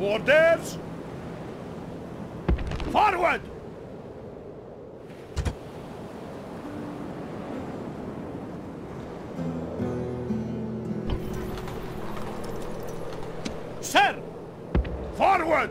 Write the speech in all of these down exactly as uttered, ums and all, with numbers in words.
Orders! Forward! Sir! Forward!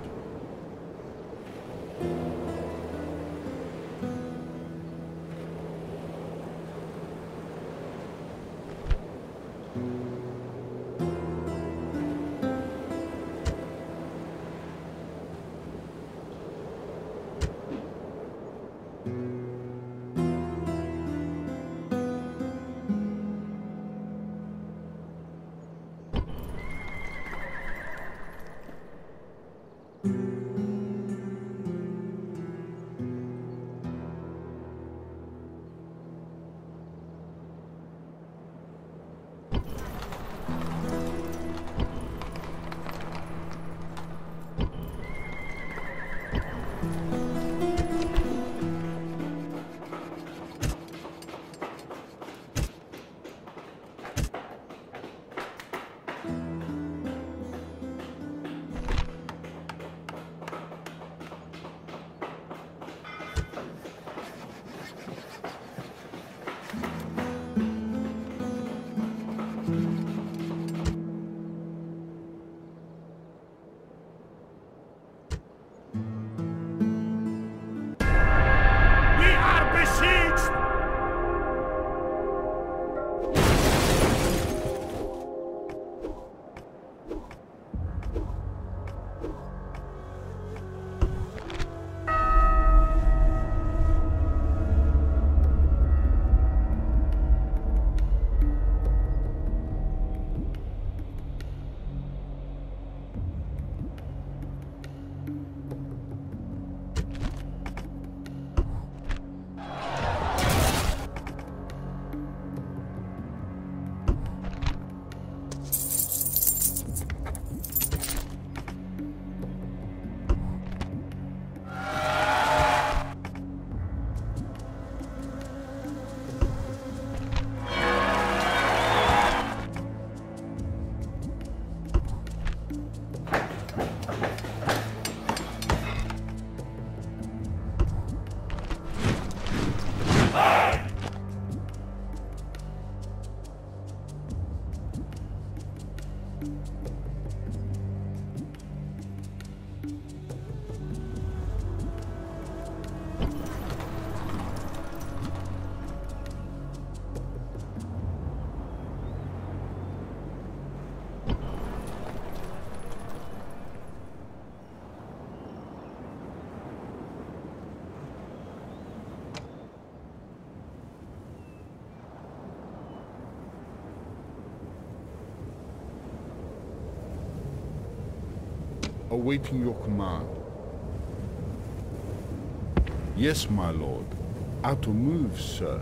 Awaiting your command. Yes, my lord. Out to move, sir.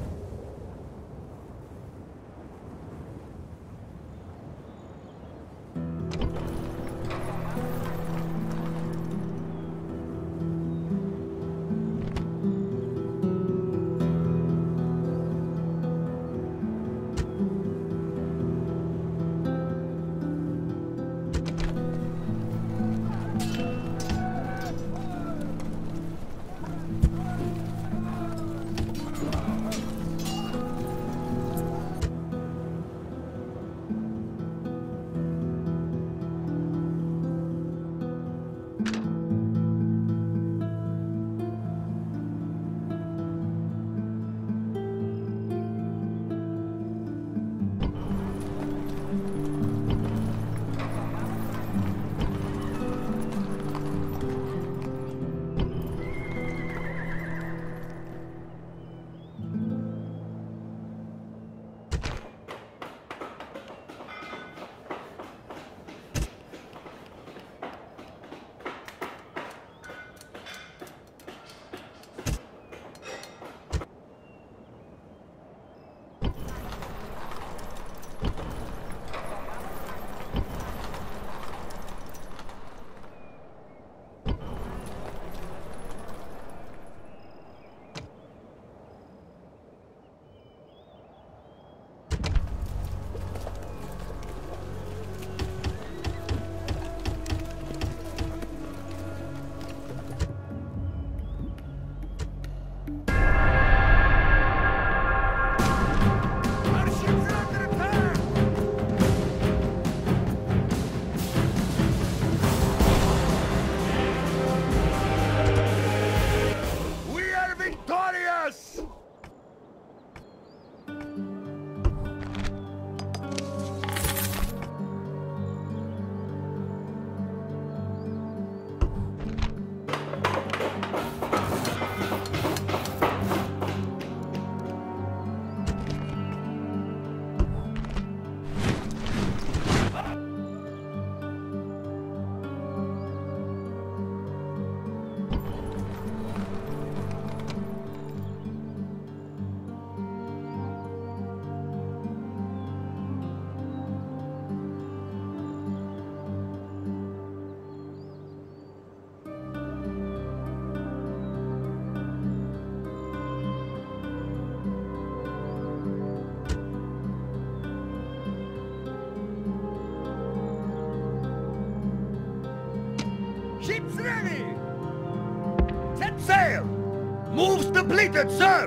Ships ready! Set sail! Moves depleted, sir!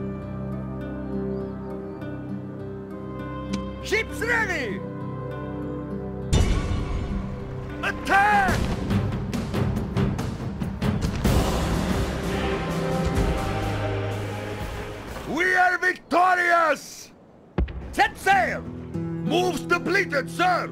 Ships ready! Attack! We are victorious! Set sail! Moves depleted, sir!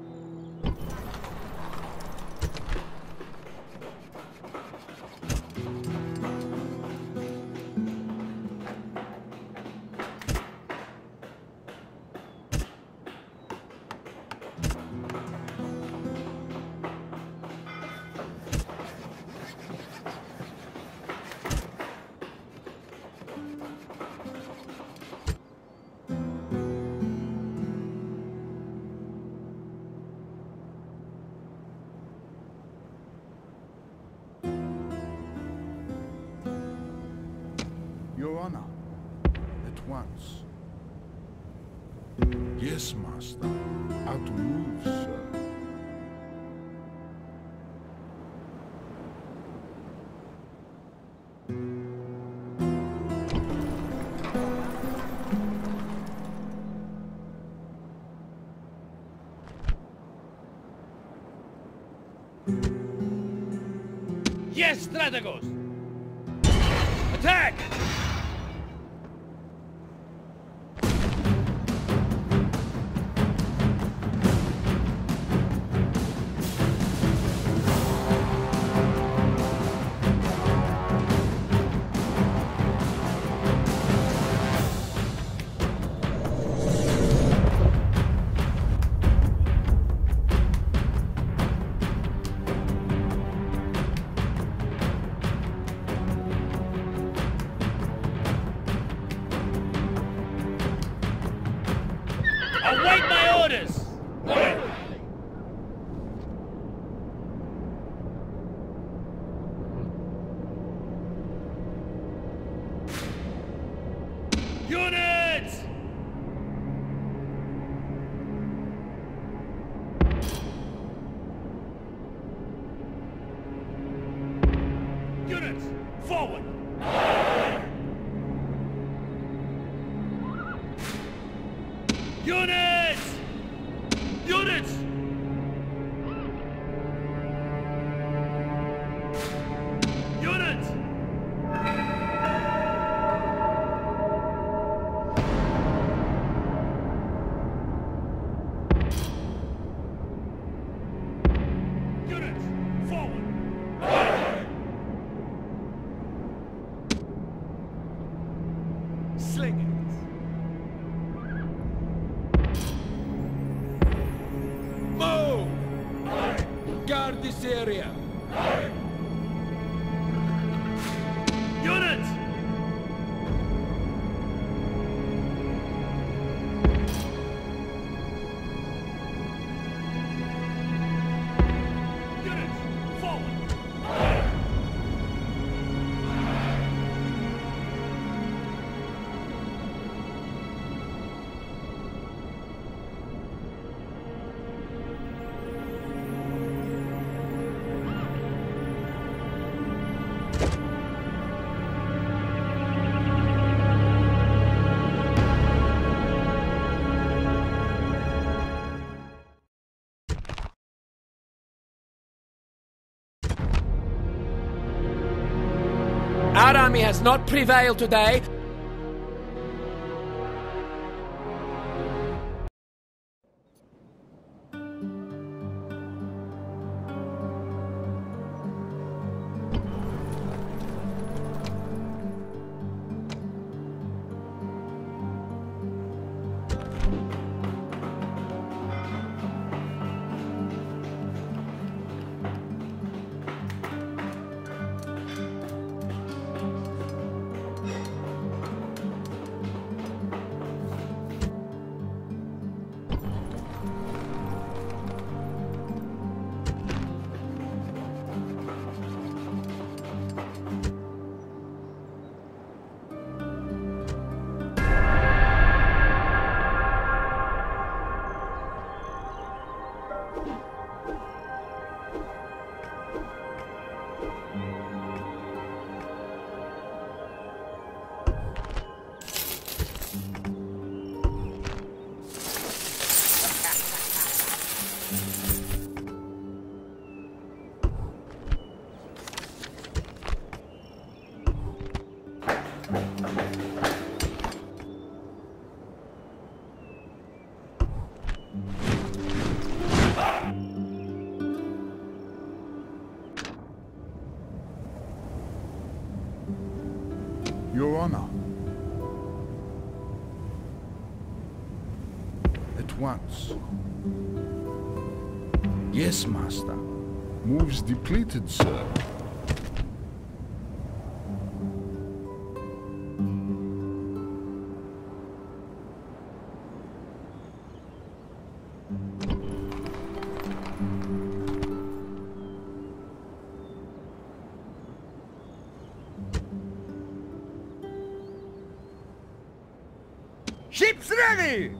Your Honor, at once. Yes, Master. How to move, sir? Yes, Strategos! Attack! Await my orders! Units! Units, forward! Units! Units! Units! Units, forward! Sling it! Guard this area! Units! Units, forward! Our army has not prevailed today. Your Honor. At once. Yes, Master. Moves depleted, sir. Ship's ready!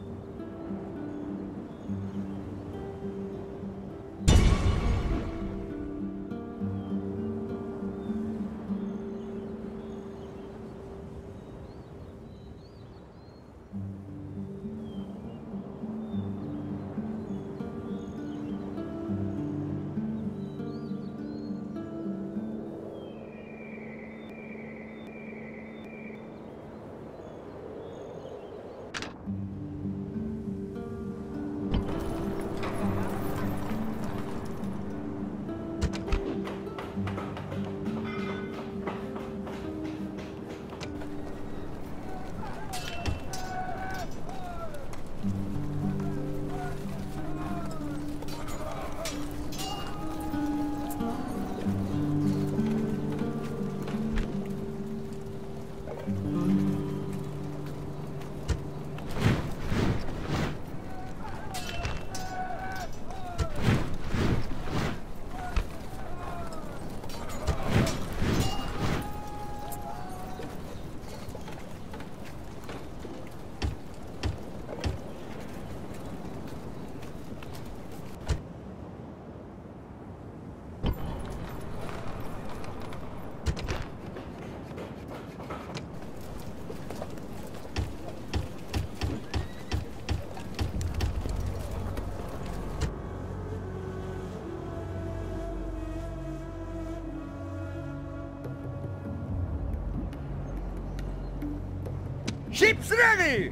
Ship's ready!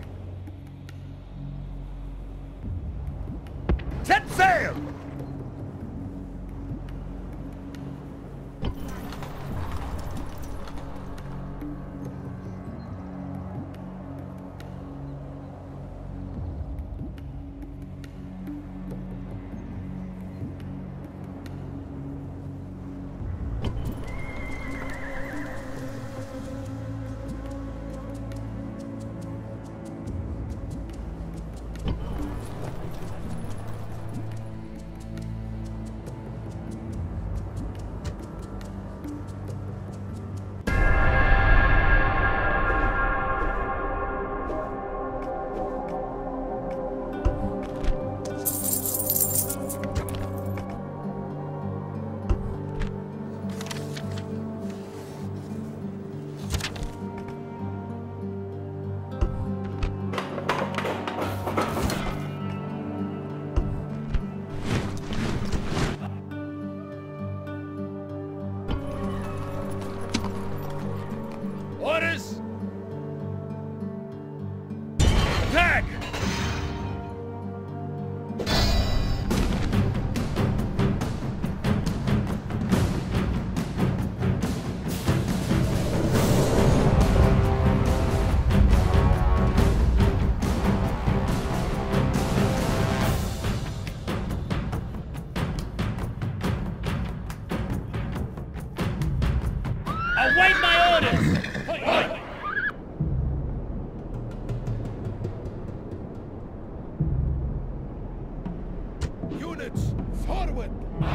Set sail! Orders! Attack! Await my orders! Hoi, hoi. Units, forward!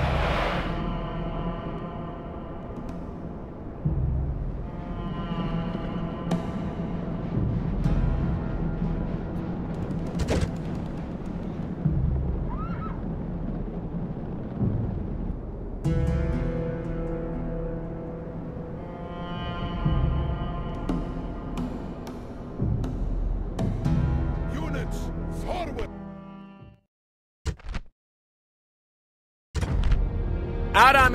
Units, forward! Our army...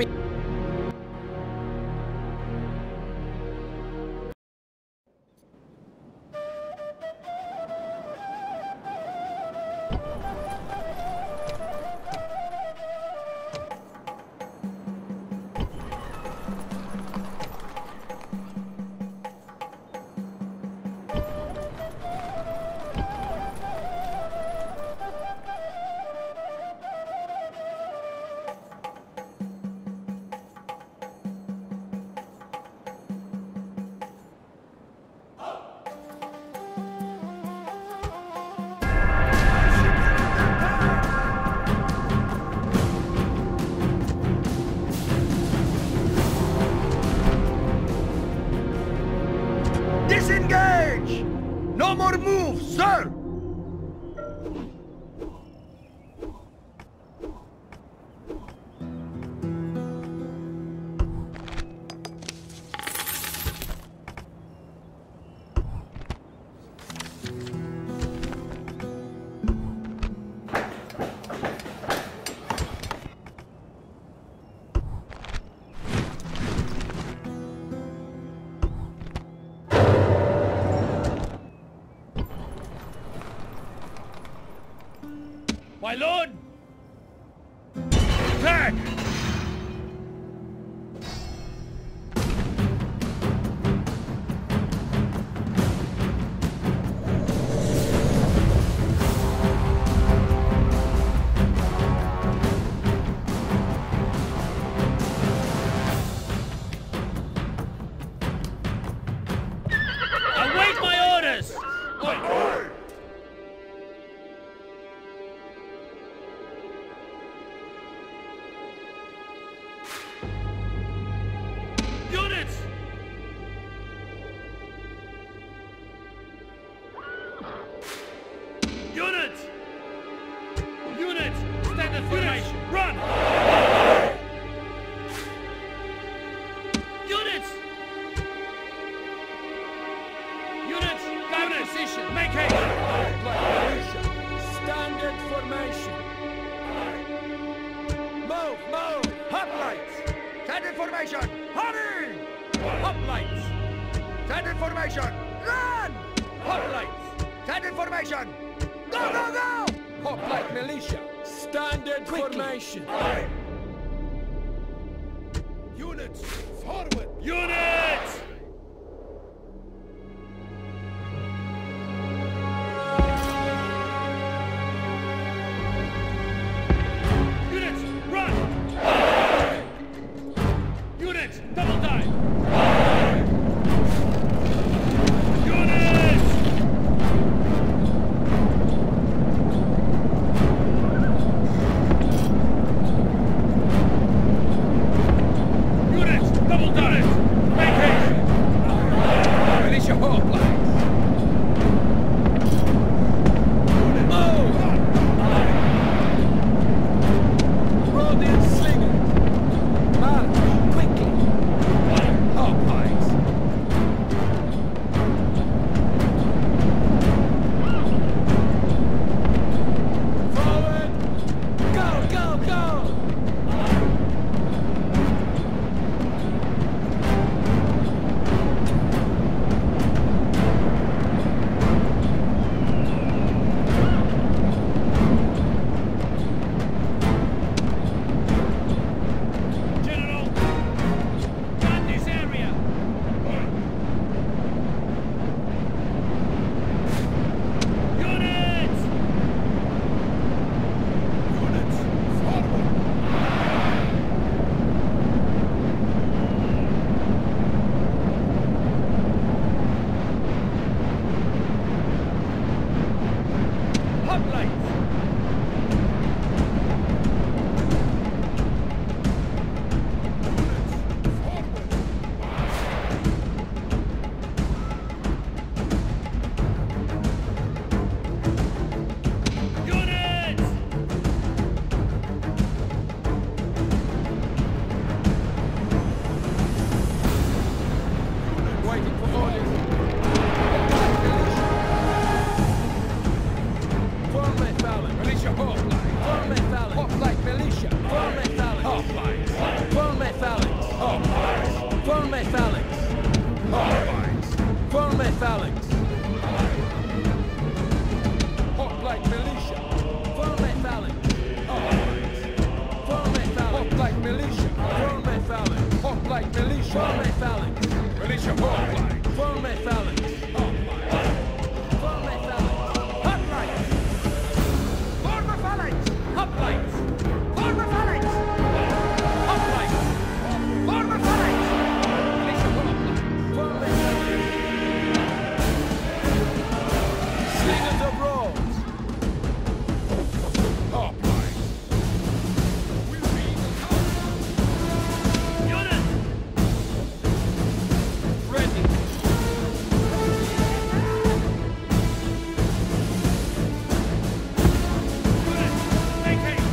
My lord! Attack! Await my orders! Wait. Units! Units! Units! Standard formation! Run! Units! Units! Down position! Make haste! Standard formation. Move, move. Hoplites. Standard formation! Hurry! Hoplites. Standard formation! Run! Hoplites. Standard formation! Go, go, go! Hoplite militia. Standard Quickly. formation. Units, forward. Units! Units, run! Units, double time! Units! Units, double time! Make haste! Militia hoplites. Move. Rhodian slingers. March quickly. Hoplites. Forward. Go, go, go. General! Gun this area! Units! Units, forward. Hoplites! Units! Waiting for orders. Forme phalanx. Militia hoplite. Forme phalanx. Hoplite militia. Forme phalanx. Hoplites. Forme phalanx. Hoplites. Forme phalanx. Hoplites. Forme phalanx. Hoplite militia. Forme phalanx. Hoplites. Forme phalanx. Hoplite militia. Forme phalanx. Hoplite militia. Forme phalanx. Militia hoplite. Forme phalanx. Hoplite. Forme phalanx. Hoplites! Former phalanx! Hoplites! Former phalanx! Hoplites! Former phalanx! Militia hoplite. Forme phalanx. Slingers of rolls. Hoplite. Will be Units! ready. Units! Make haste!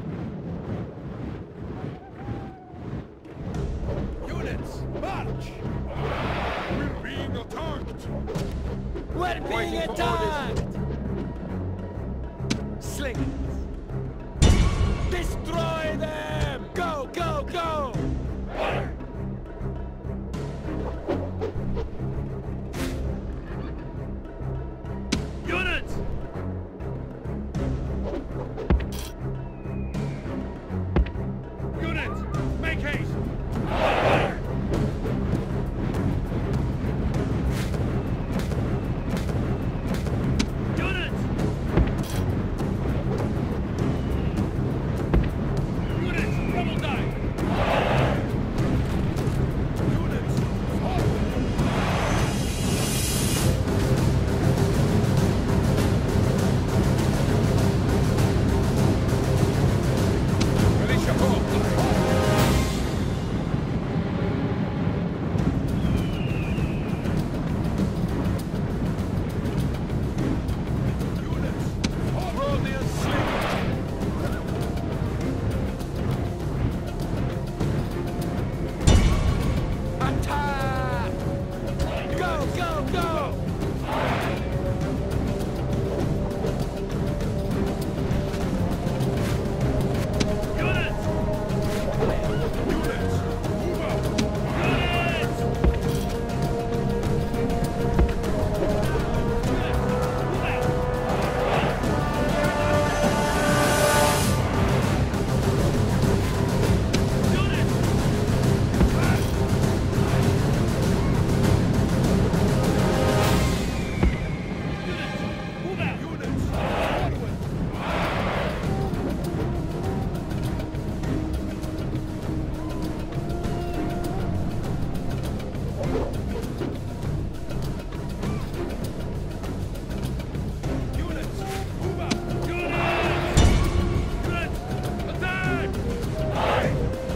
Units, march! We're being Waiting for attacked! Sling it! Destroy them! Go, go, go! Units! Units! Make haste! Units! Units! Rebel die! Units! Militia hoplite! Roll the sling! Attack! Go, go, go! Units! Units! Move out! Units! Move out! Units! Units! Move out! Units! Forward! Units! Move out! Units! Units! Attack!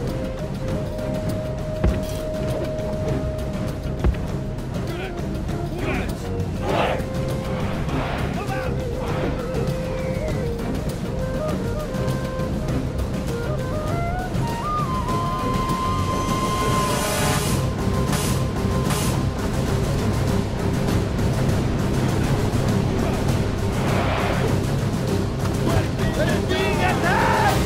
Units! Units! Move out! We're being attacked!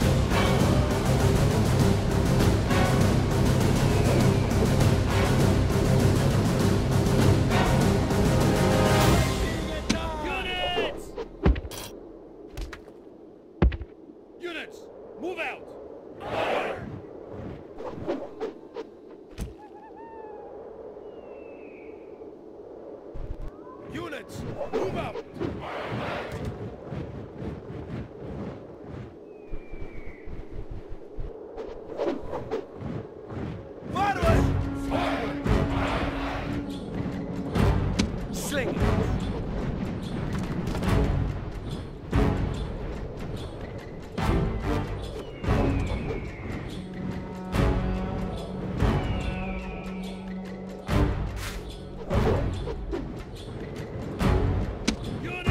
Units! Units! Move out! Units! Move out! Forward! Sling it! Units!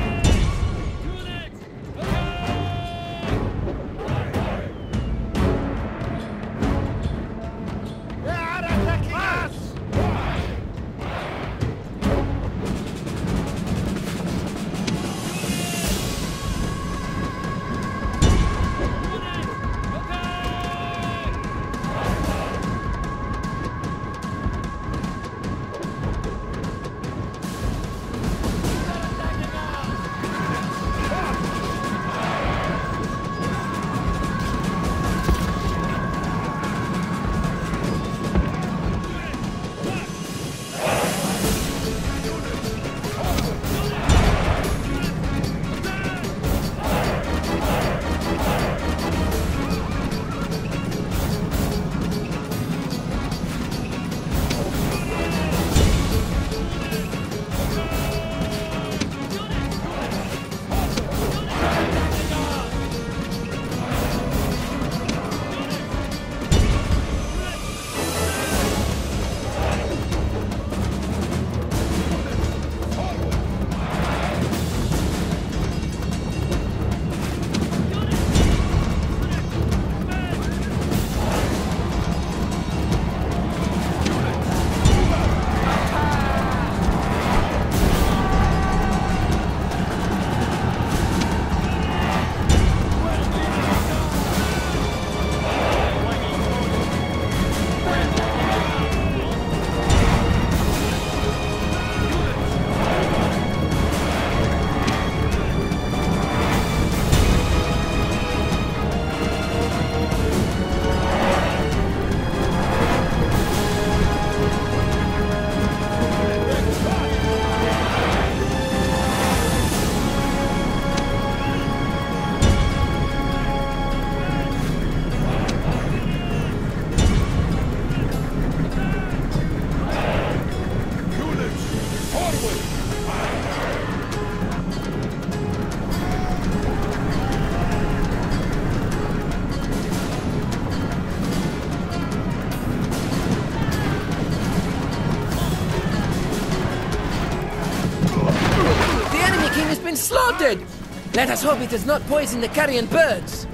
slaughtered! Let us hope it does not poison the carrion birds.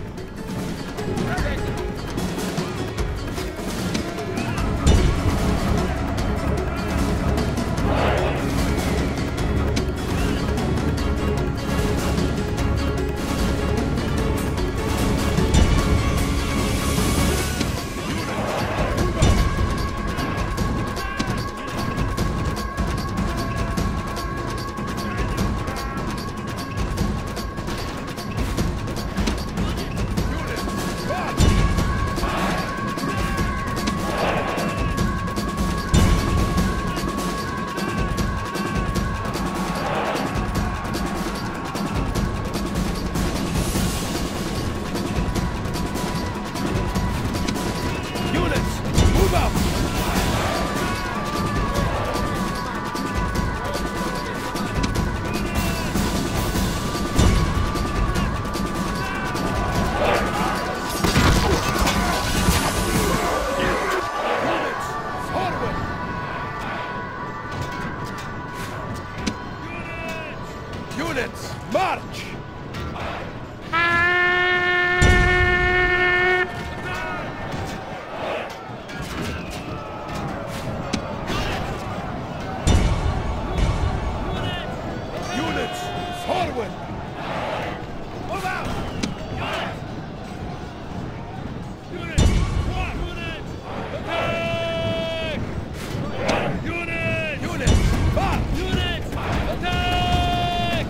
Units, march! Units, forward! Move out! Units! What? Units! Attack! Units! Units, march! Units! Attack!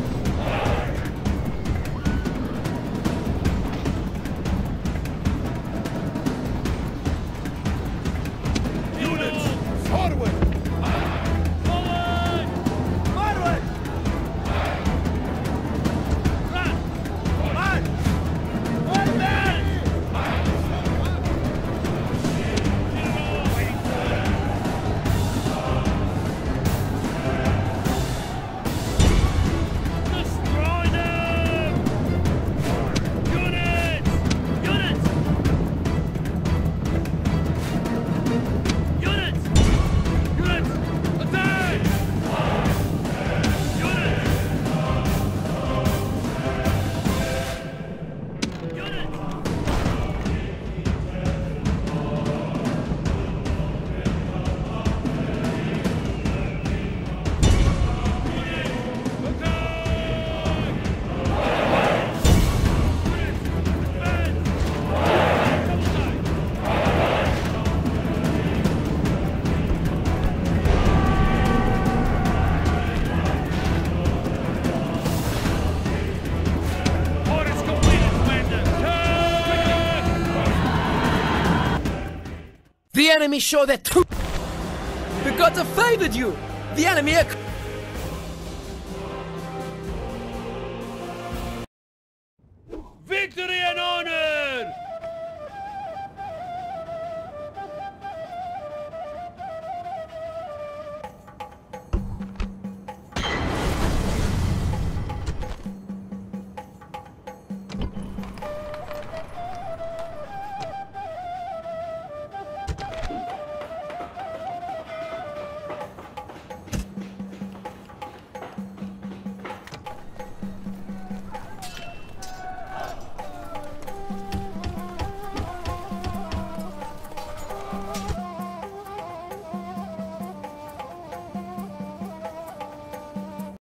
Units, forward! Forward! Forward! Run! March! One man! Destroy them! Units! Units! Units! Units! Attack! Units! Units! Orders completed, Commander! Attack! The enemy show their truth. The gods have favored you. The enemy are...